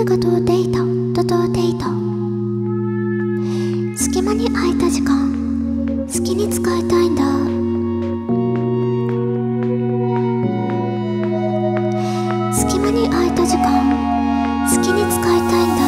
誰かとデートとデート、隙間に空いた時間好きに使いたいんだ。隙間に空いた時間好きに使いたいんだ。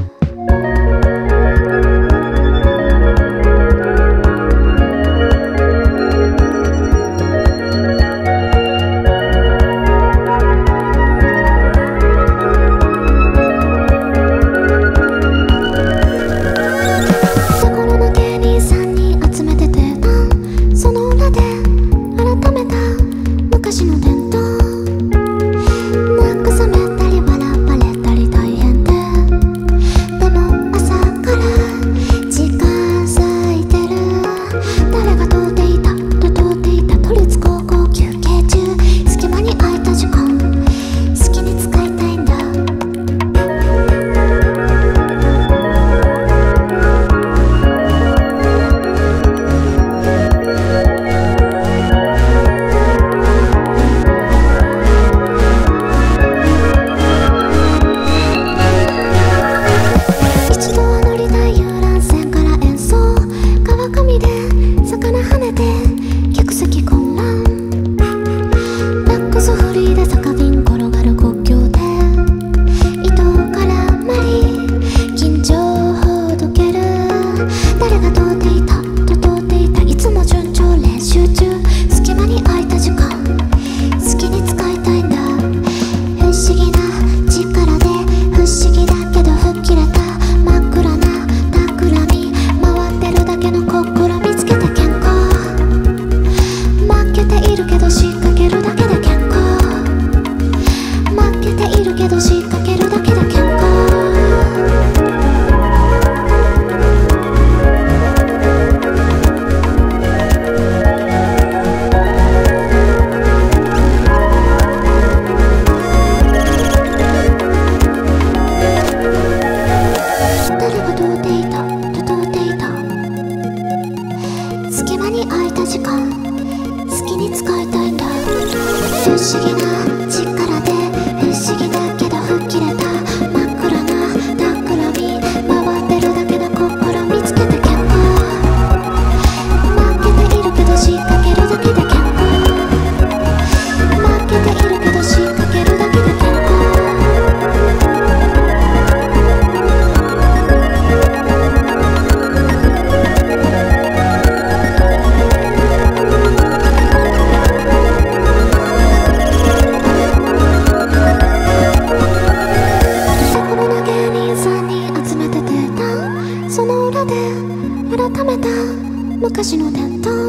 昔の伝統、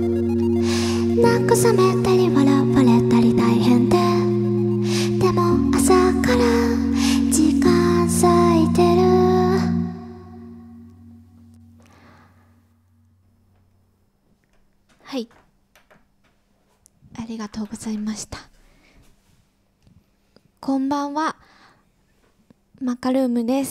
慰めたり笑われたり大変で、でも朝から時間割いてる。はい、ありがとうございました。こんばんは、マカルームです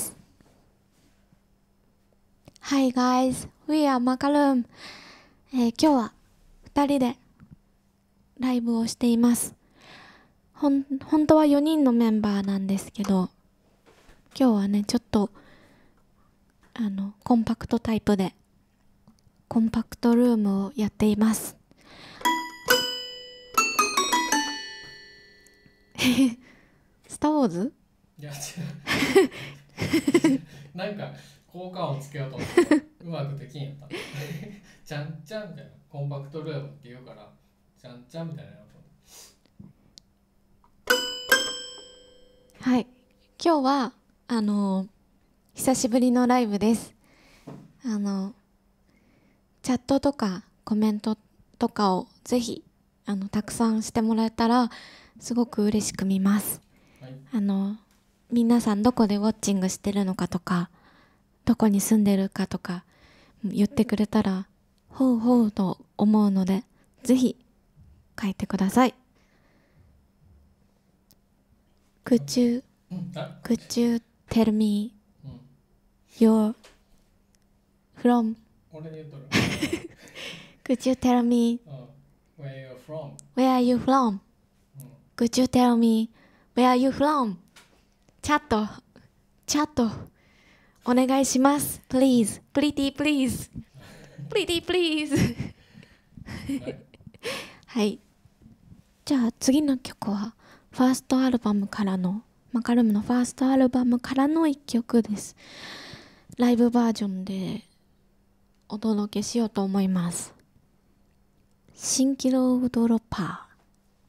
。Hi guys, we are Macaroon。今日は2人でライブをしています。本当は4人のメンバーなんですけど、今日はね、ちょっとコンパクトタイプでコンパクトルームをやっています。スター・ウォーズ？ いや違う。なんか効果音つけようと思ってうまくできんやった。ちゃんちゃんみたいな、コンパクトルームって言うからちゃんちゃんみたいなやつ。はい、今日は久しぶりのライブです。チャットとかコメントとかをぜひたくさんしてもらえたらすごく嬉しく見ます。 はい、 皆さんどこでウォッチングしてるのかとか、どこに住んでるかとか言ってくれたらほうほうと思うので、ぜひ書いてください。Could you tell me your from? 俺に言っとる。 Could you tell me where you're from? where you from? Could you tell me where you from? チャットチャットお願いします。Please, pretty please, pretty please はい。じゃあ次の曲はファーストアルバムからのマカルームのファーストアルバムからの一曲です。ライブバージョンでお届けしようと思います。蜃気楼ドロッパー。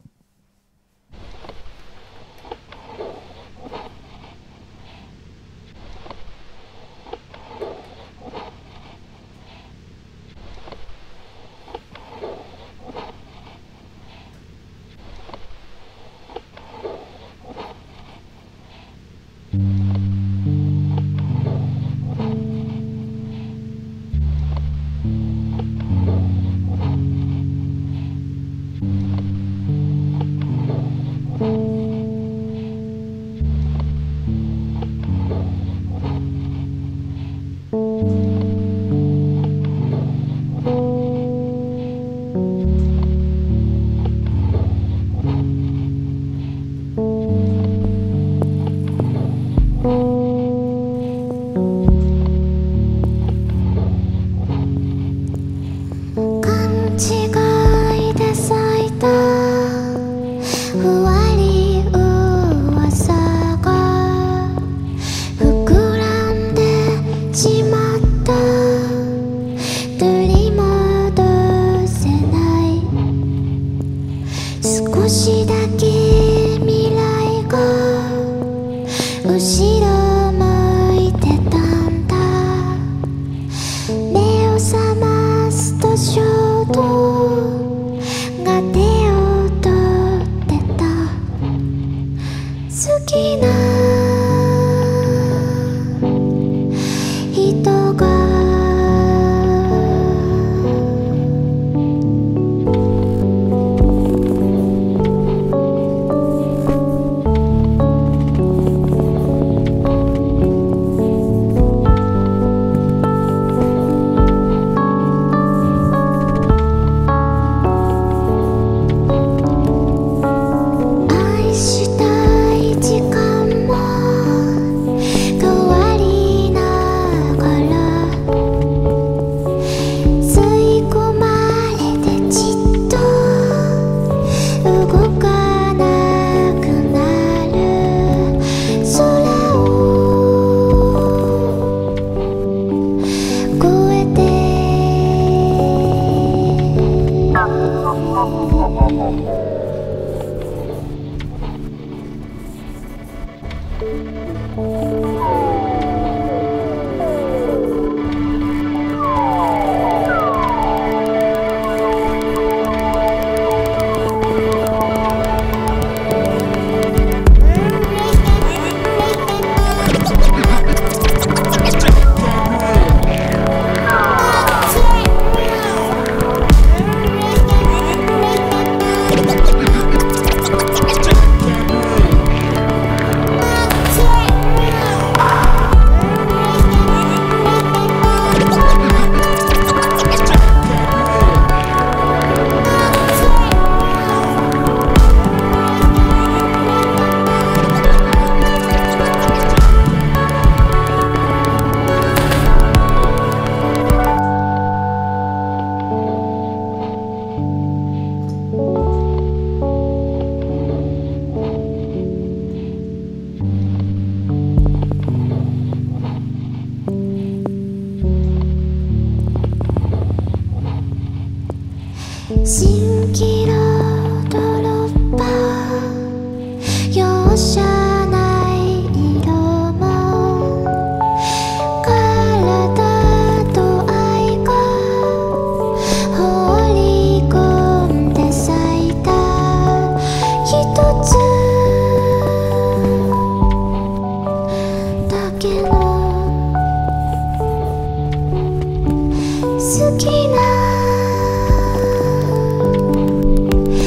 蜃気楼ドロッパー容赦ない色も体と愛が放り込んで咲いた一つだけの好きな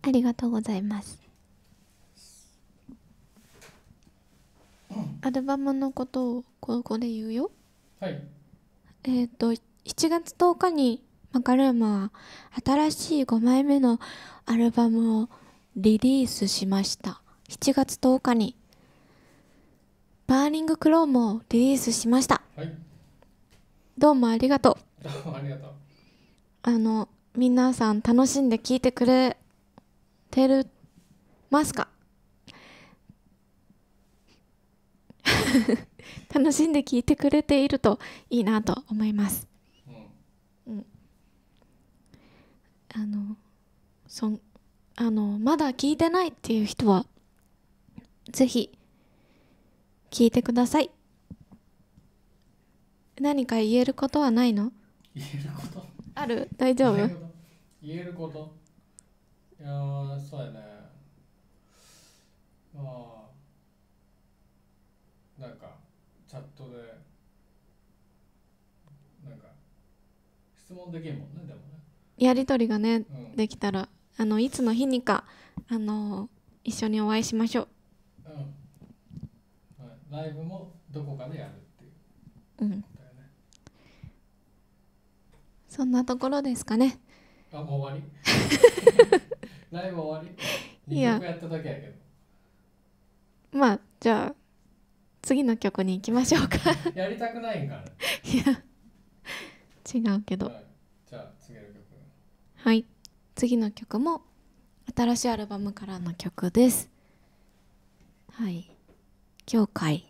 ありがとうございます。アルバムのことをここで言うよ。 はい。 7月10日にマカルームは新しい5枚目のアルバムをリリースしました。7月10日にバーニングクロームをリリースしました。 はい。 どうもありがとう。 どうもありがとう。 皆さん楽しんで聴いてくれてるますか？楽しんで聴いてくれているといいなと思います。うん。まだ聞いてないっていう人はぜひ聞いてください。何か言えることはないの？ 言えることある？大丈夫？ 言えること、いやー、そうやね。まあなんかチャットでなんか質問できるもんね。でもね、 やりとりがね、 うん、 できたらいつの日にか一緒にお会いしましょう。 うん、はい、ライブもどこかでやるっていううん、 ことだよね。 そんなところですかね。 あ、もう終わりライブ終わり？ いや、 2曲やっただけやけど。 まあじゃあ次の曲に行きましょうかやりたくないんかね。 いや違うけど、 はい、じゃあ次の曲。 はい、次の曲も新しいアルバムからの曲です。はい、教会。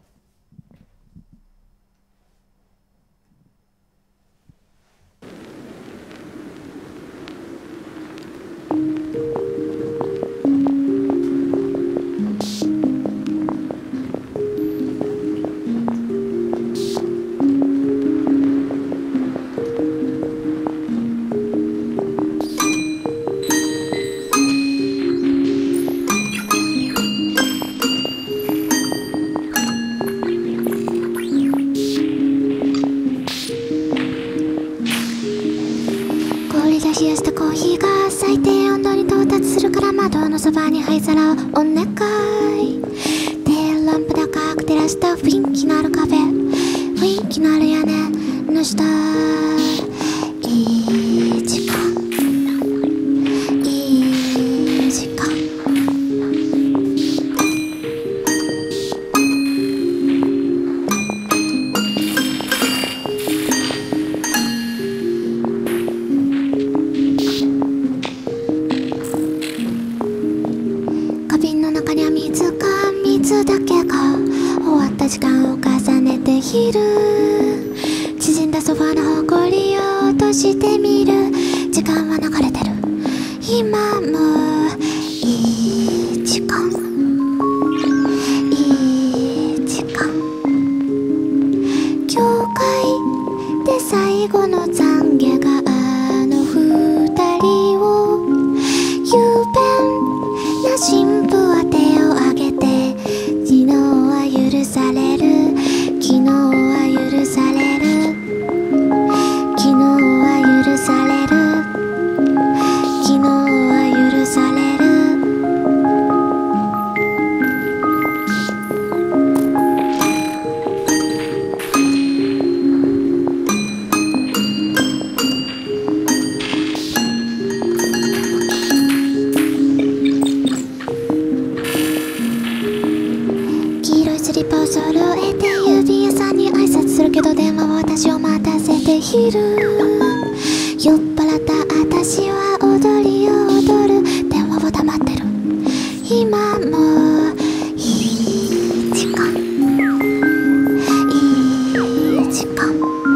冷やしたコーヒーが最低温度に到達するから窓のそばに灰皿をお願い。テールランプ高く照らした雰囲気のあるカフェ、雰囲気のある屋根の下、いい時間、いい時間。水だけが終わった時間を重ねている。縮んだソファのほこりを落としてみる。時間は流れてる。今もいい時間、いい時間。教会で最後の懺悔があの二人を、雄弁な神父は手を挙げて、昨日は許される、昨日は許される、昨日は許される、昨日は許される。黄色いスリッパを揃えて郵便屋さんに挨拶するけど、電話は私を待たせている。酔っ払った私は踊りを踊る。電話は黙ってる。今もいい時間、いい時間。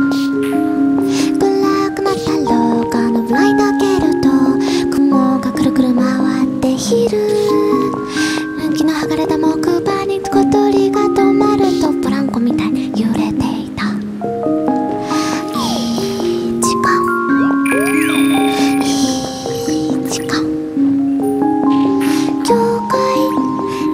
暗くなった廊下のライト開けると、雲がくるくる回っている。向きの剥がれた木馬に小鳥が止まると、ブランコみたいに揺れていた。いい時間、いい時間。教会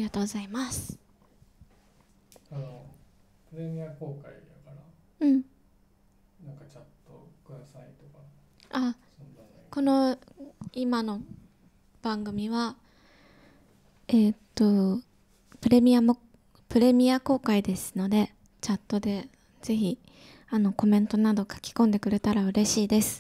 がとうございます。 プレミア公開やから、 うん。 なんかチャットくださいとか。 あ、この今の番組はプレミア公開ですので、チャットでぜひコメントなど書き込んでくれたら嬉しいです。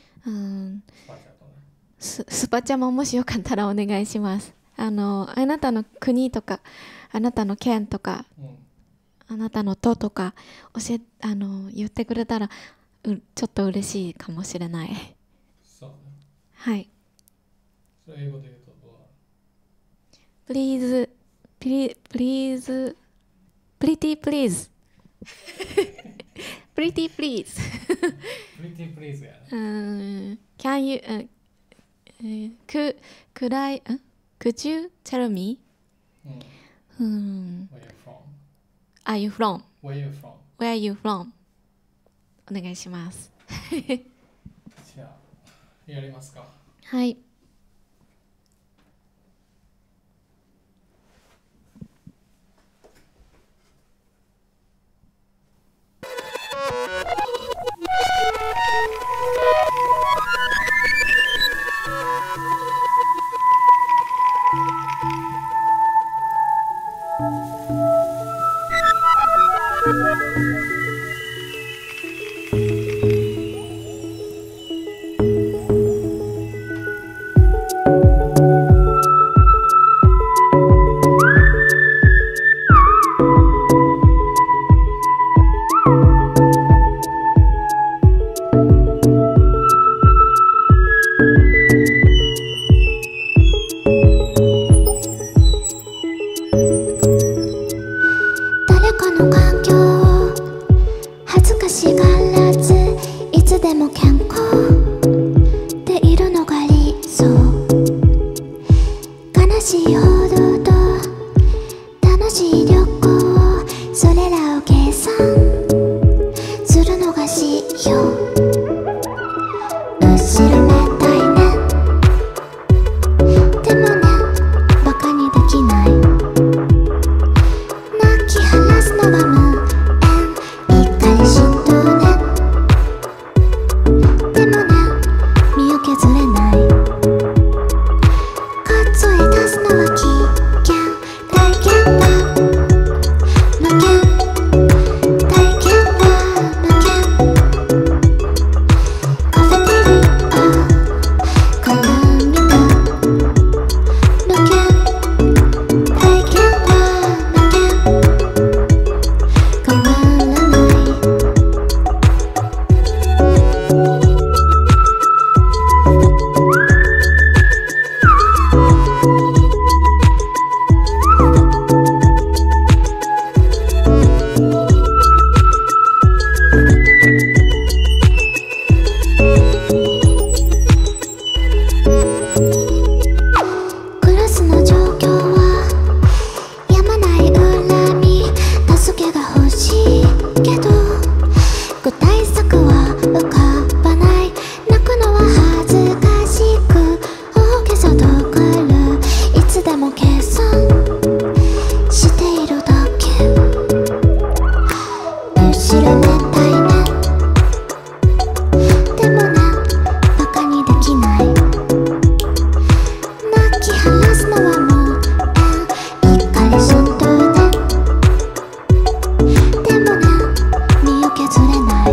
スパチャももしよかったらお願いします。あなたの国とかあなたの県とか、あなたの都とか言ってくれたらちょっと嬉しいかもしれない。 そうね。 はい。 それ英語で言うとどう Please pretty please pretty please やね。 Can you could you tell me Where you from? Are you from? Where you from? Where you from? お願いします。 じゃあやりますか。 はい。 誰かの環境を恥ずかしがらず、いつでも健康でいるのが理想。悲しい報道と楽しい旅行、それらを計算するのが仕様。後ろめたいね、でもね、バカにできない。泣き話すのは無縁、怒り心頭ね、でもね、身を削れない。数え出すのは危険、大変だ、無限、大変だ、無限。カフェテリア、コンビニ、無限、大変だ、無限。変わらない。クラスの状況はやまない恨み、助けが欲しいけど具体策は浮かばない。泣くのは恥ずかしく大げさとくる、いつでも計算しているだけ。後ろめたいね、でもね、バカにできない。泣き話すのは無縁、怒り心頭ね、でもね、身を削れない。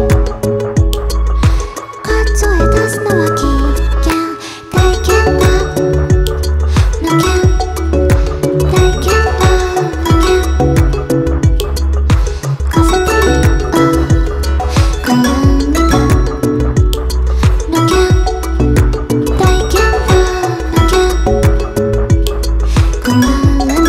数え出すのは危険、大変だ、無限、大変だ、無限。カフェテリア、コンビニ、無限、大変だ、無限。変わらない。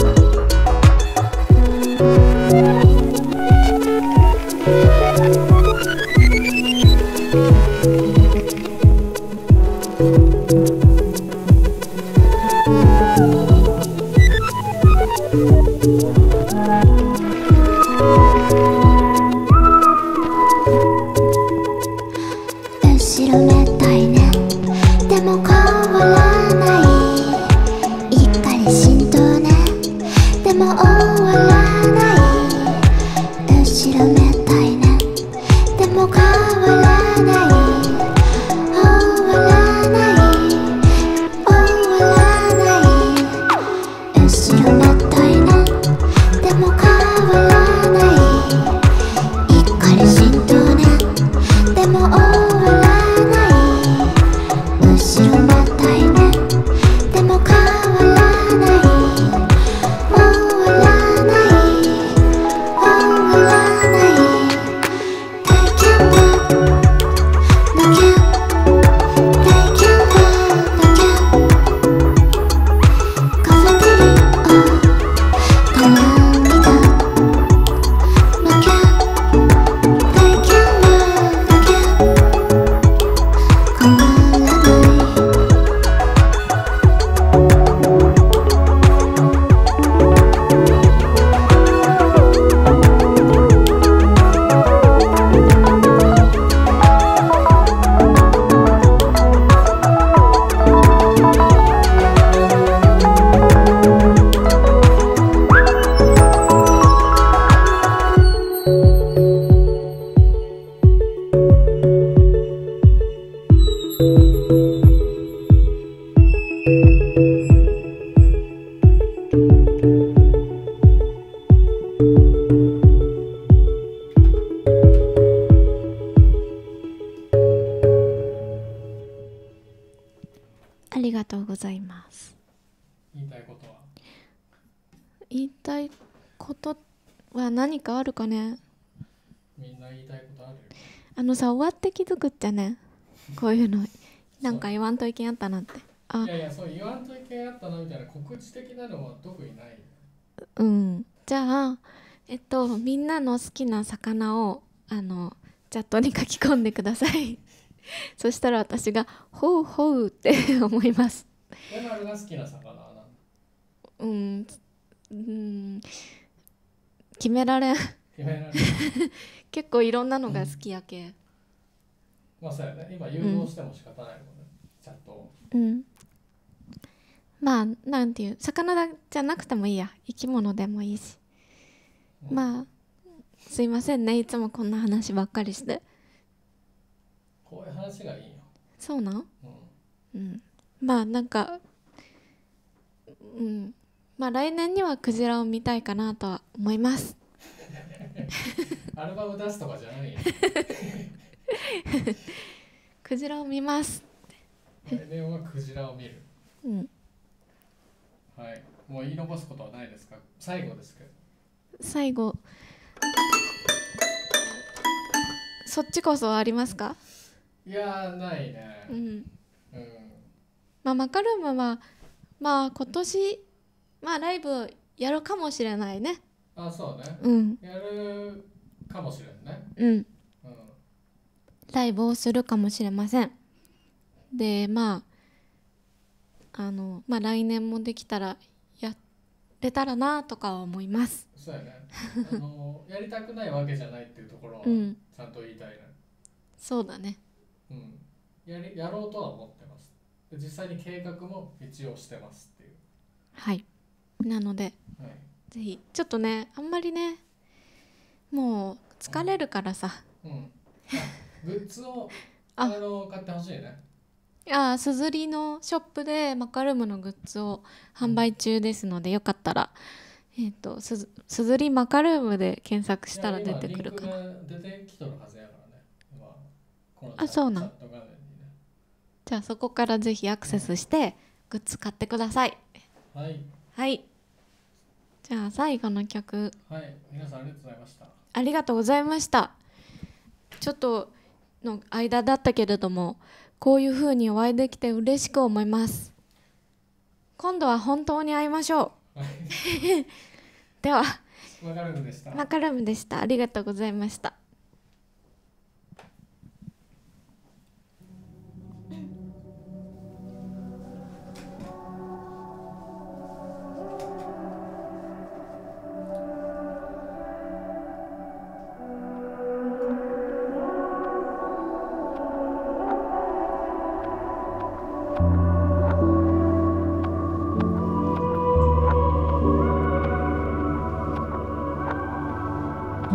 後ろめたいね、でも変わらない。怒り心頭ね、 も終わらない後ろめたいねでも変わらない終わらない終わらない後ろめたいねでも変わらない怒り心頭ねでも終わらない後ろめたいねでも変わらない終わらない終わらない They can't love, they can't, they can't love, they can'tカフェテリア頼んだ They can't, they can't love, they can't変わらないありがとうございます。 言いたいことは？ 言いたいことは何かあるかね。 みんな言いたいことあるよ。 終わって気づくっちゃね、こういうのなんか言わんといけんやったなって。 いやいや、そう言わんといけんやったなみたいな告知的なのは特にない。 じゃあみんなの好きな魚をチャットに書き込んでくださいそしたら私がほうほうって思います。 ヤマルが好きな魚は決められん決められない結構いろんなのが好きやけ、 まあそうやね、今誘導しても仕方ないもんね、チャットを。 まあなんていう魚じゃなくてもいいや、生き物でもいいし、まあすいませんね、いつもこんな話ばっかりして。 こういう話がいいよ。 そうなん？まあなんかまあ来年にはクジラを見たいかなとは思いますアルバム出すとかじゃないよクジラを見ます来年はクジラを見る。はい、もう言い残すことはないですか？最後ですけど。 最後、そっちこそありますか？ いやーないね。 まあマカルームはまあ今年まあライブやるかもしれないね。 あ、そうね。やるかもしれんね。 ライブをするかもしれません。でまあまあ来年もできたらやれたらなとかは思います。 そうやね。やりたくないわけじゃないっていうところはちゃんと言いたいね。 そうだね。 やろうとは思ってます。実際に計画も一応してますっていう。 はい。なので、ぜひちょっとね、あんまりねもう疲れるからさ。 グッズを買ってほしいね。 すずりのショップでマカルームのグッズを販売中ですので、よかったらすずりマカルームで検索したら出てくるかな。 出てきとるはずやからね。 そうなん。じゃあそこからぜひアクセスしてグッズ買ってください。はい。じゃあ最後の曲。 はい、皆さんありがとうございました。 ありがとうございました。ちょっとの間だったけれども、こういう風にお会いできて嬉しく思います。今度は本当に会いましょう。では、 マカルームでした。 マカルームでした。ありがとうございました。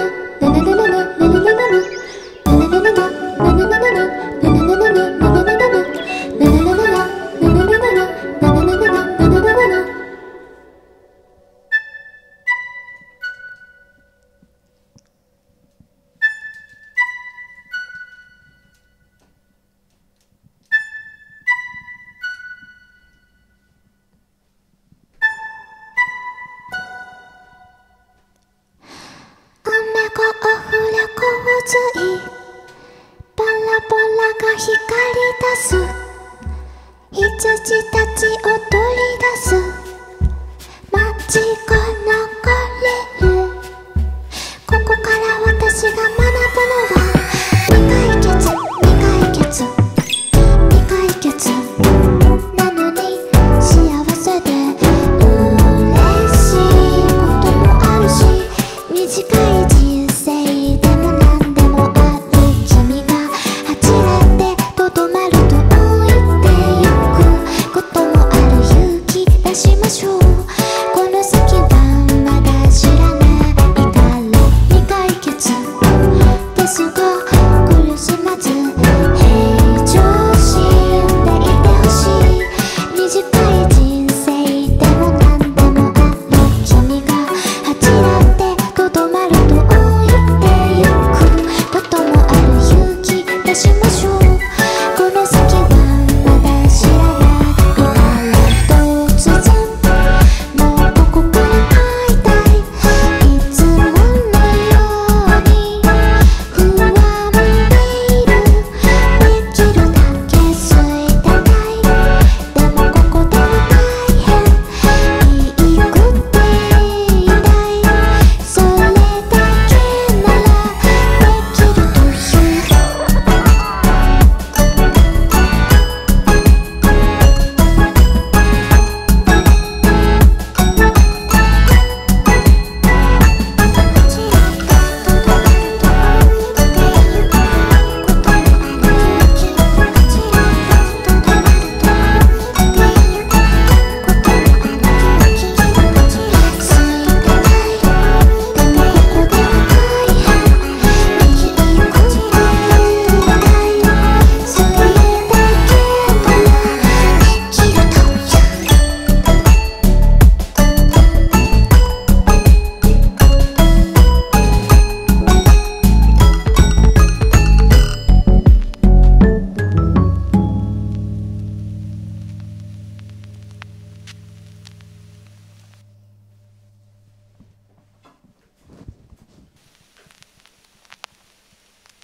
バラバラが光り出す羊たち踊り出す街が流れるここから私が学ぶのは未解決未解決未解決なのに幸せで嬉しいこともあるし短い人生でも何でもある君が恥じらってとどまると置いてゆくこともある勇気出しましょうこの先はまだ知らないから未解決ですが苦しまず平常心でいてほしい短い人生でも何でもある君が恥じらってとどまると置いてゆくこともある勇気出しましょうこの先はまだ知らないから突然もうここから帰りたいいつものように不安でいるできるだけ空いてたいでもここでは大変いいくっていたいそれだけならできるという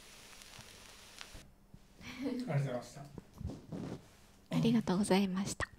ありがとうございました。 ありがとうございました。